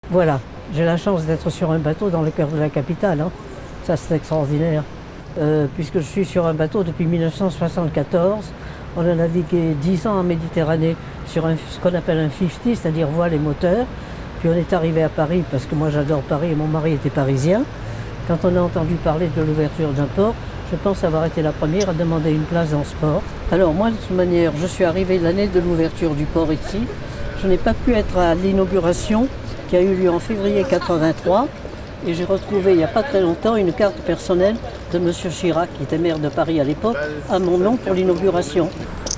Voilà, j'ai la chance d'être sur un bateau dans le cœur de la capitale, hein. Ça c'est extraordinaire. Puisque je suis sur un bateau depuis 1974, on a navigué 10 ans en Méditerranée sur ce qu'on appelle un 50, c'est-à-dire voile et moteur. Puis on est arrivé à Paris, parce que moi j'adore Paris et mon mari était parisien. Quand on a entendu parler de l'ouverture d'un port, je pense avoir été la première à demander une place dans ce port. Alors moi, de toute manière, je suis arrivée l'année de l'ouverture du port ici. Je n'ai pas pu être à l'inauguration qui a eu lieu en février 83. Et j'ai retrouvé il n'y a pas très longtemps une carte personnelle de M. Chirac, qui était maire de Paris à l'époque, à mon nom pour l'inauguration.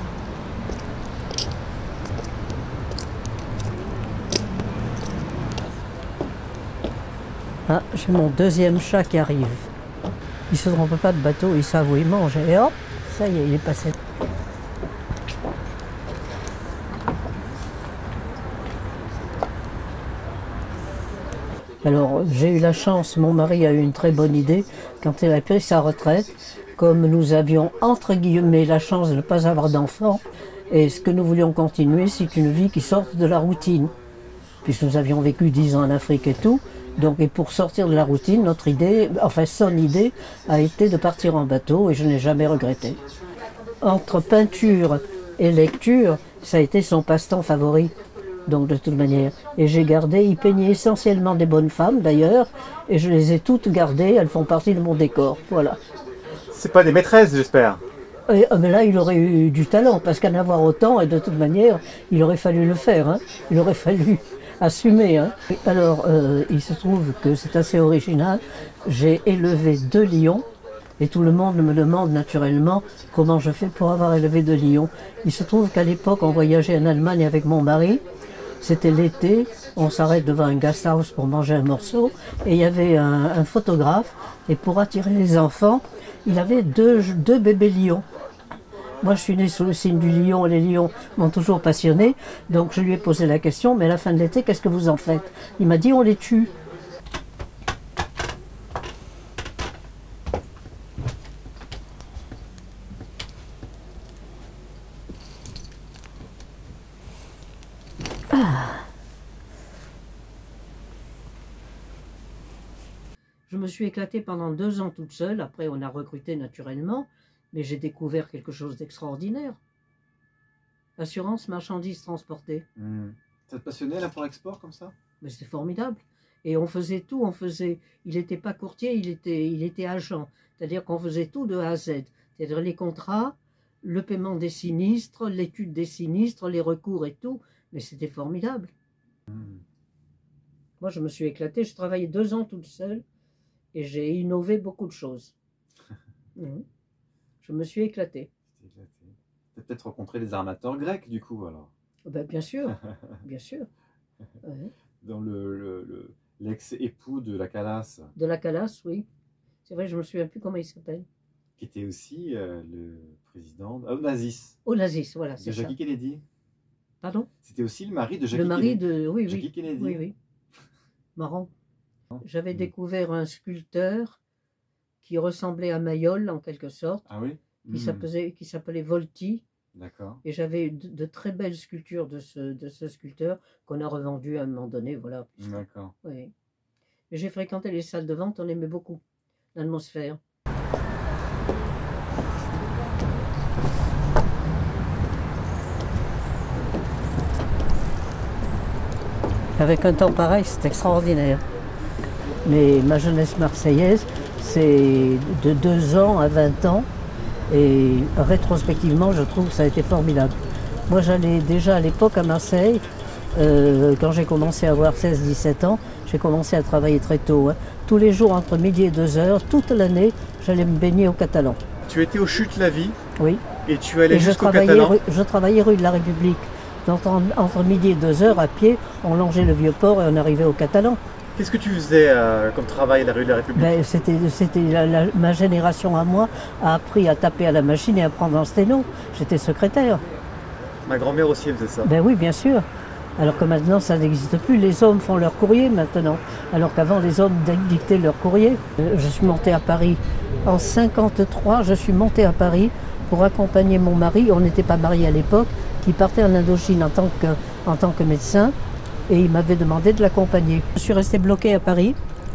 Ah, j'ai mon deuxième chat qui arrive. Il ne se trompe pas de bateau, il savent où il mange. Et hop, ça y est, il est passé. Alors, j'ai eu la chance, mon mari a eu une très bonne idée quand il a pris sa retraite. Comme nous avions, entre guillemets, la chance de ne pas avoir d'enfants, et ce que nous voulions continuer, c'est une vie qui sorte de la routine. Puisque nous avions vécu 10 ans en Afrique et tout. Donc, et pour sortir de la routine, notre idée, enfin son idée, a été de partir en bateau, et je n'ai jamais regretté. Entre peinture et lecture, ça a été son passe-temps favori. Donc de toute manière. Et j'ai gardé, il peignait essentiellement des bonnes femmes d'ailleurs, et je les ai toutes gardées, elles font partie de mon décor, voilà. C'est pas des maîtresses, j'espère. Mais là, il aurait eu du talent, parce qu'en avoir autant, et de toute manière, il aurait fallu le faire, hein. Il aurait fallu assumer, hein. Alors, il se trouve que c'est assez original, j'ai élevé 2 lions, et tout le monde me demande naturellement comment je fais pour avoir élevé 2 lions. Il se trouve qu'à l'époque, on voyageait en Allemagne avec mon mari. C'était l'été, on s'arrête devant un gasthaus pour manger un morceau, et il y avait un photographe, et pour attirer les enfants, il avait deux bébés lions. Moi je suis née sous le signe du lion, et les lions m'ont toujours passionné, donc je lui ai posé la question, mais à la fin de l'été, qu'est-ce que vous en faites? Il m'a dit, on les tue. Je me suis éclatée pendant 2 ans toute seule, après on a recruté naturellement, mais j'ai découvert quelque chose d'extraordinaire. Assurance, marchandises transportées. Ça te passionnait l'import-export comme ça? Mais c'était formidable. Et on faisait tout, il n'était pas courtier, il était agent. C'est-à-dire qu'on faisait tout de A à Z. C'est-à-dire les contrats, le paiement des sinistres, l'étude des sinistres, les recours et tout. Mais c'était formidable. Moi je me suis éclatée, je travaillais 2 ans toute seule. Et j'ai innové beaucoup de choses. Je me suis éclatée. Tu as peut-être rencontré des armateurs grecs, du coup, alors? Ben, bien sûr, bien sûr. Ouais. Dans l'ex-époux de la Calas. De la Calas, oui. C'est vrai, je ne me souviens plus comment il s'appelle. Qui était aussi le président Onassis. Onassis, voilà, c'est ça. De Jackie Kennedy. Pardon? C'était aussi le mari de Jackie Kennedy. Le mari de, oui, Jackie Kennedy. Oui, oui. Marrant. J'avais découvert un sculpteur qui ressemblait à Mayol en quelque sorte, qui s'appelait Volti. D'accord. Et j'avais de très belles sculptures de ce sculpteur qu'on a revendu à un moment donné, voilà. D'accord. Oui. Mais j'ai fréquenté les salles de vente, on aimait beaucoup l'atmosphère. Avec un temps pareil, c'est extraordinaire. Mais ma jeunesse marseillaise, c'est de 2 ans à 20 ans. Et rétrospectivement, je trouve que ça a été formidable. Moi, j'allais déjà à l'époque à Marseille, quand j'ai commencé à avoir 16-17 ans, j'ai commencé à travailler très tôt. Hein. Tous les jours, entre midi et 2h, toute l'année, j'allais me baigner au Catalan. Tu étais au Chutes-la-Vie? Oui. Et tu allais jusqu'au Catalan? Je travaillais rue de la République. Donc, entre midi et 2h, à pied, on longeait le Vieux-Port et on arrivait au Catalan. Qu'est-ce que tu faisais comme travail à la rue de la République? Ben, ma génération à moi a appris à taper à la machine et à prendre un sténo. J'étais secrétaire. Ma grand-mère aussi elle faisait ça. Ben oui, bien sûr. Alors que maintenant, ça n'existe plus. Les hommes font leur courrier maintenant. Alors qu'avant, les hommes dictaient leur courrier. Je suis montée à Paris. En 1953, je suis montée à Paris pour accompagner mon mari. On n'était pas mariés à l'époque, qui partait en Indochine en tant que médecin. et il m'avait demandé de l'accompagner. Je suis restée bloquée à Paris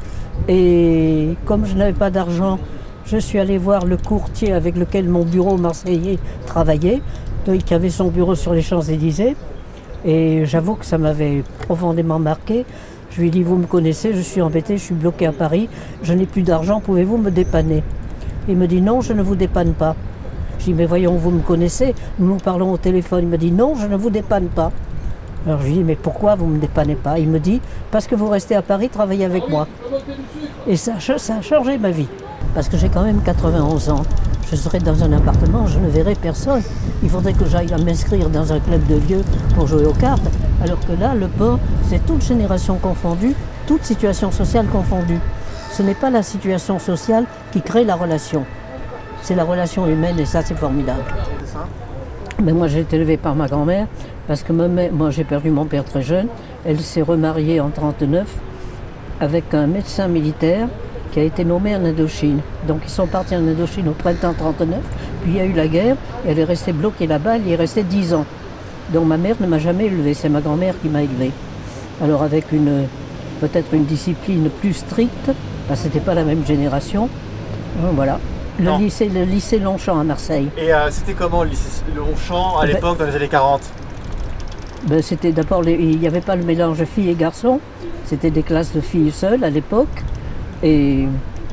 et comme je n'avais pas d'argent, je suis allée voir le courtier avec lequel mon bureau marseillais travaillait, qui avait son bureau sur les Champs-Élysées, et j'avoue que ça m'avait profondément marqué. Je lui ai dit, vous me connaissez, je suis embêtée, je suis bloquée à Paris, je n'ai plus d'argent, pouvez-vous me dépanner? Il me dit, non, je ne vous dépanne pas. Je dis, mais voyons, vous me connaissez, nous parlons au téléphone. Il me dit, non, je ne vous dépanne pas. Alors je lui dis, mais pourquoi vous ne me dépannez pas? Il me dit, parce que vous restez à Paris, travaillez avec moi. Et ça a changé ma vie. Parce que j'ai quand même 91 ans. Je serai dans un appartement, je ne verrai personne. Il faudrait que j'aille m'inscrire dans un club de vieux pour jouer aux cartes. Alors que là, le port, c'est toute génération confondue, toute situation sociale confondue. Ce n'est pas la situation sociale qui crée la relation. C'est la relation humaine et ça, c'est formidable. C'est ça? Mais moi, j'ai été élevée par ma grand-mère parce que moi, j'ai perdu mon père très jeune. Elle s'est remariée en 1939 avec un médecin militaire qui a été nommé en Indochine. Donc ils sont partis en Indochine au printemps 1939, puis il y a eu la guerre, et elle est restée bloquée là-bas, elle y est restée 10 ans. Donc ma mère ne m'a jamais élevée, c'est ma grand-mère qui m'a élevée. Alors avec peut-être une discipline plus stricte, parce que c'était pas la même génération, voilà. Le lycée Longchamp à Marseille. Et c'était comment le lycée Longchamp à l'époque, dans les années 40? C'était d'abord, il n'y avait pas le mélange filles et garçons, c'était des classes de filles seules à l'époque. Et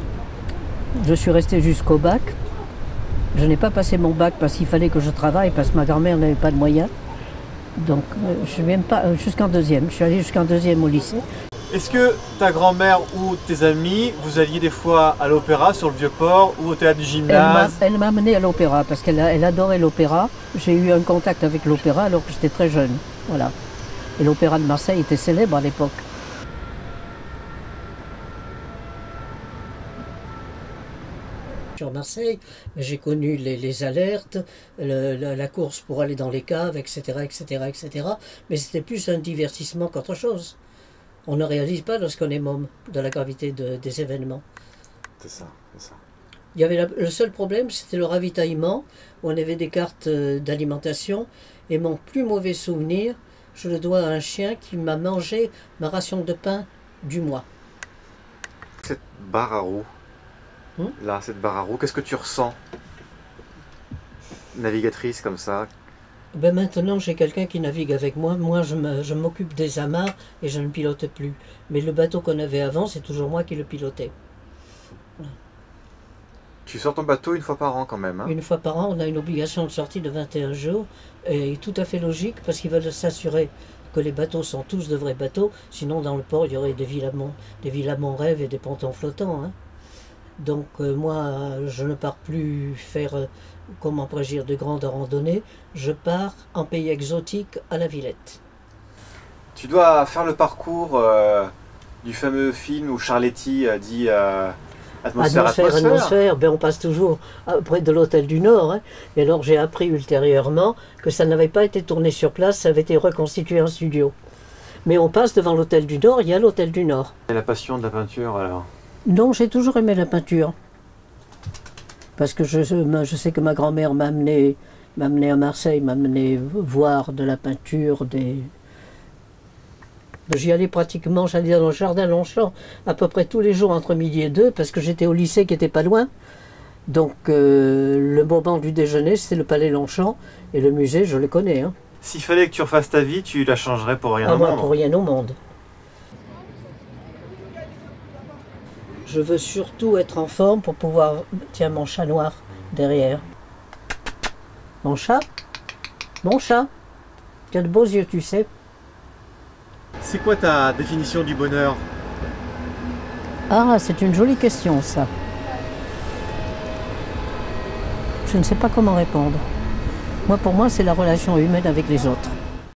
je suis restée jusqu'au bac. Je n'ai pas passé mon bac parce qu'il fallait que je travaille, parce que ma grand-mère n'avait pas de moyens. Donc je suis même pas jusqu'en deuxième. Je suis allée jusqu'en deuxième au lycée. Est-ce que ta grand-mère ou tes amis, vous alliez des fois à l'opéra sur le Vieux-Port ou au théâtre du gymnase? Elle m'a amenée à l'opéra parce qu'elle adorait l'opéra. J'ai eu un contact avec l'opéra alors que j'étais très jeune. Voilà. Et l'opéra de Marseille était célèbre à l'époque. Sur Marseille, j'ai connu les alertes, la course pour aller dans les caves, etc., etc., etc. Mais c'était plus un divertissement qu'autre chose. On ne réalise pas lorsqu'on est môme de la gravité des événements. C'est ça, c'est ça. Il y avait le seul problème, c'était le ravitaillement, où on avait des cartes d'alimentation. Et mon plus mauvais souvenir, je le dois à un chien qui m'a mangé ma ration de pain du mois. Cette barre à roues. Là, cette barre à roues, qu'est-ce que tu ressens? Navigatrice comme ça. Maintenant, j'ai quelqu'un qui navigue avec moi. Moi, je m'occupe des amarres et je ne pilote plus. Mais le bateau qu'on avait avant, c'est toujours moi qui le pilotais. Voilà. Tu sors ton bateau une fois par an quand même, hein? Une fois par an, on a une obligation de sortie de 21 jours. Et tout à fait logique, parce qu'ils veulent s'assurer que les bateaux sont tous de vrais bateaux. Sinon, dans le port, il y aurait des villas Mon-Rêve et des pontons flottants, hein. Donc moi, je ne pars plus faire, comment pourrais-je dire, de grandes randonnées. Je pars en pays exotique à la Villette. Tu dois faire le parcours du fameux film où Charletti dit atmosphère. Ben, on passe toujours près de l'hôtel du Nord. Hein. Et alors j'ai appris ultérieurement que ça n'avait pas été tourné sur place, ça avait été reconstitué en studio. Mais on passe devant l'hôtel du Nord, il y a l'hôtel du Nord. Et la passion de la peinture alors? Non, j'ai toujours aimé la peinture. Parce que je sais que ma grand-mère m'a amené à Marseille, m'a amené voir de la peinture. J'y allais pratiquement, j'allais dans le jardin Longchamp à peu près tous les jours entre midi et 2 parce que j'étais au lycée qui n'était pas loin. Donc le moment du déjeuner, c'était le palais Longchamp et le musée, je le connais. Hein. S'il fallait que tu refasses ta vie, tu la changerais pour rien au monde? Pour rien au monde. Je veux surtout être en forme pour pouvoir... Tiens, mon chat noir, derrière. Mon chat? Mon chat? Tu as de beaux yeux, tu sais. C'est quoi ta définition du bonheur? Ah, c'est une jolie question, ça. Je ne sais pas comment répondre. Pour moi, c'est la relation humaine avec les autres.